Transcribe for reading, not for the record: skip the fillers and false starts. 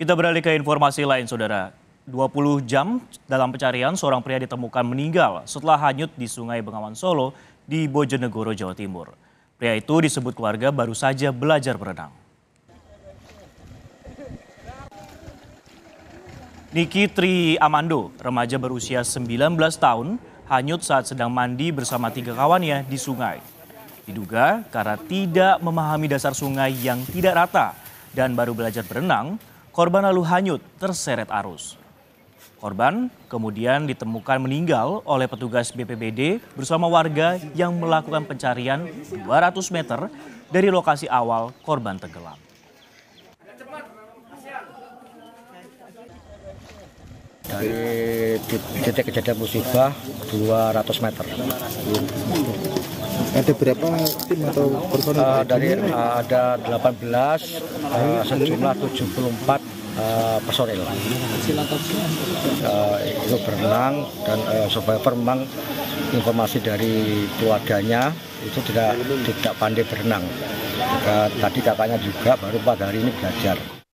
Kita beralih ke informasi lain, Saudara. 20 jam dalam pencarian, seorang pria ditemukan meninggal setelah hanyut di Sungai Bengawan Solo di Bojonegoro, Jawa Timur. Pria itu disebut keluarga baru saja belajar berenang. Niki Tri Amando, remaja berusia 19 tahun, hanyut saat sedang mandi bersama 3 kawannya di sungai. Diduga karena tidak memahami dasar sungai yang tidak rata dan baru belajar berenang, korban lalu hanyut terseret arus. Korban kemudian ditemukan meninggal oleh petugas BPBD bersama warga yang melakukan pencarian 200 meter dari lokasi awal korban tenggelam. Dari titik kejadian musibah 200 meter. Ada berapa tim atau personil? Ada 18, sejumlah 74 personil. Itu berenang dan survivor memang informasi dari keluarganya itu tidak pandai berenang. Tadi kakaknya juga baru 4 hari ini belajar.